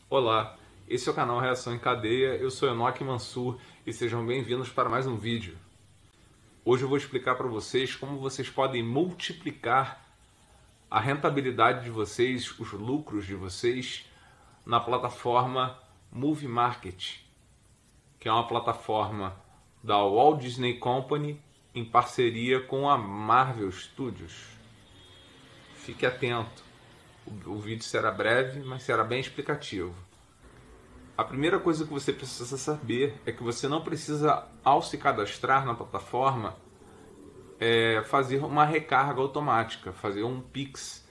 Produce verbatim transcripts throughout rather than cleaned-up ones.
Olá, esse é o canal Reação em Cadeia, eu sou Enoque Mansur e sejam bem-vindos para mais um vídeo. Hoje eu vou explicar para vocês como vocês podem multiplicar a rentabilidade de vocês, os lucros de vocês, na plataforma Movie Market, que é uma plataforma da Walt Disney Company em parceria com a Marvel Studios. Fique atento. O vídeo será breve, mas será bem explicativo. A primeira coisa que você precisa saber é que você não precisa, ao se cadastrar na plataforma, é, fazer uma recarga automática, fazer um Pix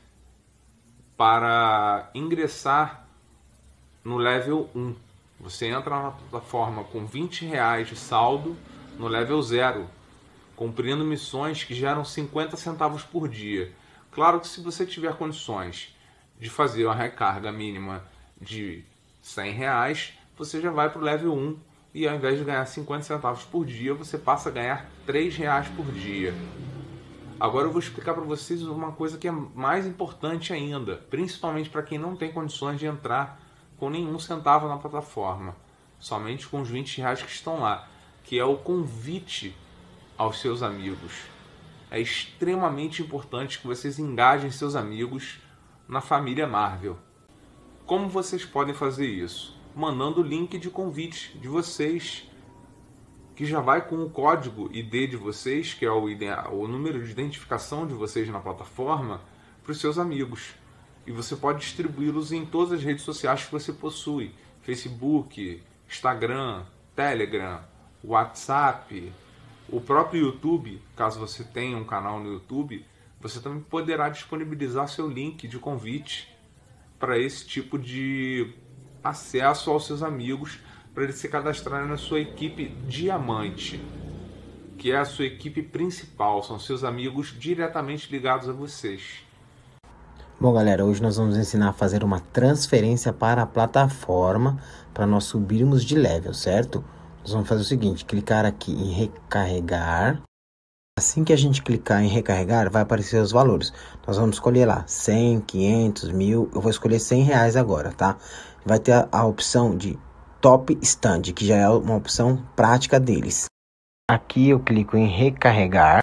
para ingressar no level um. Você entra na plataforma com vinte reais de saldo no level zero, cumprindo missões que geram cinquenta centavos por dia. Claro que se você tiver condições de fazer uma recarga mínima de cem reais, você já vai para o level um e ao invés de ganhar cinquenta centavos por dia, você passa a ganhar três reais por dia. Agora eu vou explicar para vocês uma coisa que é mais importante ainda, principalmente para quem não tem condições de entrar com nenhum centavo na plataforma, somente com os vinte reais que estão lá, que é o convite aos seus amigos. É extremamente importante que vocês engajem seus amigos na família Marvel. Como vocês podem fazer isso? Mandando o link de convite de vocês, que já vai com o código I D de vocês, que é o, o número de identificação de vocês na plataforma, para os seus amigos. E você pode distribuí-los em todas as redes sociais que você possui: Facebook, Instagram, Telegram, WhatsApp, o próprio YouTube. Caso você tenha um canal no YouTube, você também poderá disponibilizar seu link de convite para esse tipo de acesso aos seus amigos, para eles se cadastrarem na sua equipe diamante, que é a sua equipe principal, são seus amigos diretamente ligados a vocês. Bom, galera, hoje nós vamos ensinar a fazer uma transferência para a plataforma para nós subirmos de level, certo? Nós vamos fazer o seguinte: clicar aqui em recarregar. Assim que a gente clicar em recarregar, vai aparecer os valores. Nós vamos escolher lá cem, quinhentos, mil. Eu vou escolher cem reais agora, tá? Vai ter a, a opção de Top Stand, que já é uma opção prática deles. Aqui eu clico em recarregar.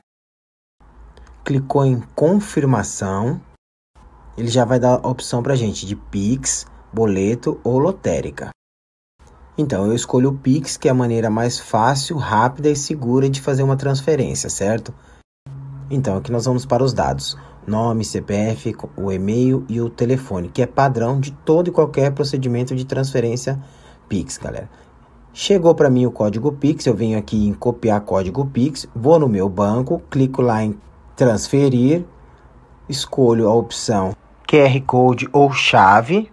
Clicou em confirmação. Ele já vai dar a opção pra gente de Pix, boleto ou lotérica. Então, eu escolho o Pix, que é a maneira mais fácil, rápida e segura de fazer uma transferência, certo? Então, aqui nós vamos para os dados: nome, C P F, o e-mail e o telefone, que é padrão de todo e qualquer procedimento de transferência Pix, galera. Chegou para mim o código Pix, eu venho aqui em copiar código Pix, vou no meu banco, clico lá em transferir, escolho a opção Q R Code ou chave.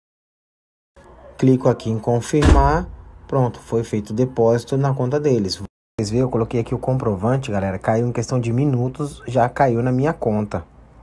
Clico aqui em confirmar. Pronto, foi feito o depósito na conta deles. Vocês viram, eu coloquei aqui o comprovante, galera. Caiu em questão de minutos, já caiu na minha conta.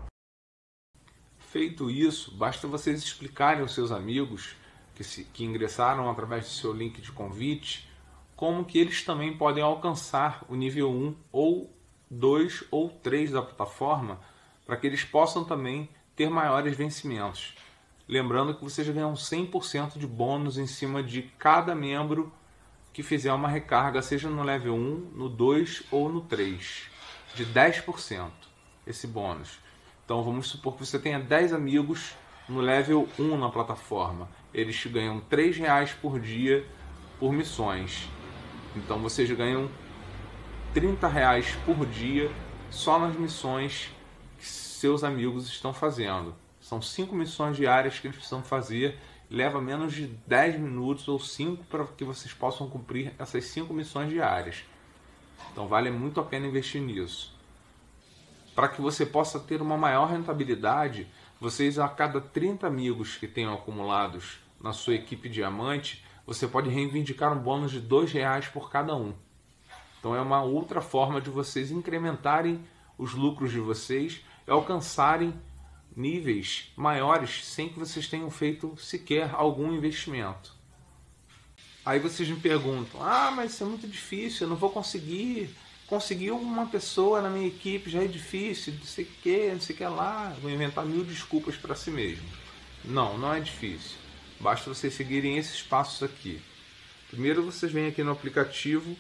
Feito isso, basta vocês explicarem aos seus amigos que, se, que ingressaram através do seu link de convite, como que eles também podem alcançar o nível um ou dois ou três da plataforma, para que eles possam também ter maiores vencimentos. Lembrando que vocês ganham cem por cento de bônus em cima de cada membro que fizer uma recarga, seja no level um, no dois ou no três, de dez por cento esse bônus. Então vamos supor que você tenha dez amigos no level um na plataforma. Eles te ganham três reais por dia por missões. Então vocês ganham trinta reais por dia só nas missões que seus amigos estão fazendo. São cinco missões diárias que eles precisam fazer. Leva menos de dez minutos ou cinco para que vocês possam cumprir essas cinco missões diárias. Então vale muito a pena investir nisso. Para que você possa ter uma maior rentabilidade, vocês, a cada trinta amigos que tenham acumulados na sua equipe diamante, você pode reivindicar um bônus de dois reais por cada um. Então é uma outra forma de vocês incrementarem os lucros de vocês e alcançarem níveis maiores sem que vocês tenham feito sequer algum investimento. Aí vocês me perguntam: ah, mas isso é muito difícil, eu não vou conseguir. Conseguir uma pessoa na minha equipe já é difícil, não sei o que, não sei o que lá. Vou inventar mil desculpas para si mesmo. Não, não é difícil. Basta vocês seguirem esses passos aqui. Primeiro vocês vêm aqui no aplicativo,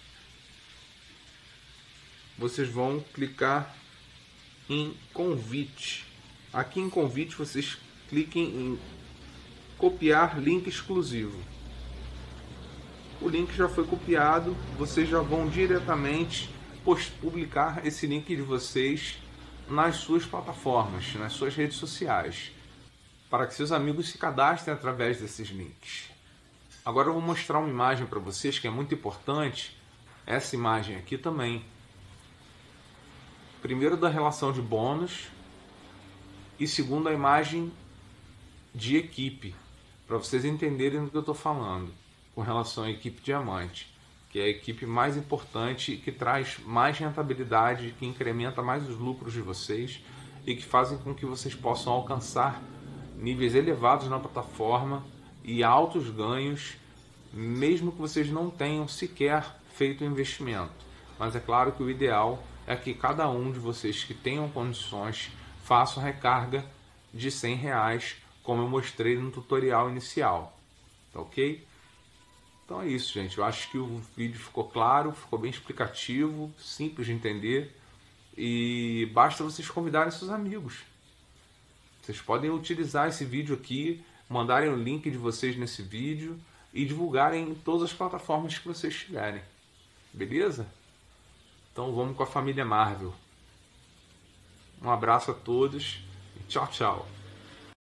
vocês vão clicar em convite. Aqui em convite vocês cliquem em copiar link exclusivo. O link já foi copiado, vocês já vão diretamente publicar esse link de vocês nas suas plataformas, nas suas redes sociais, para que seus amigos se cadastrem através desses links. Agora eu vou mostrar uma imagem para vocês que é muito importante, essa imagem aqui também. Primeiro da relação de bônus e segundo a imagem de equipe, para vocês entenderem do que eu estou falando com relação à equipe diamante, que é a equipe mais importante e que traz mais rentabilidade, que incrementa mais os lucros de vocês e que fazem com que vocês possam alcançar níveis elevados na plataforma e altos ganhos, mesmo que vocês não tenham sequer feito o investimento. Mas é claro que o ideal é que cada um de vocês que tenham condições faça uma recarga de cem reais, como eu mostrei no tutorial inicial. Tá ok? Então é isso, gente. Eu acho que o vídeo ficou claro, ficou bem explicativo, simples de entender. E basta vocês convidarem seus amigos. Vocês podem utilizar esse vídeo aqui, mandarem o link de vocês nesse vídeo e divulgarem em todas as plataformas que vocês tiverem. Beleza? Então vamos com a família Marvel. Um abraço a todos e tchau, tchau.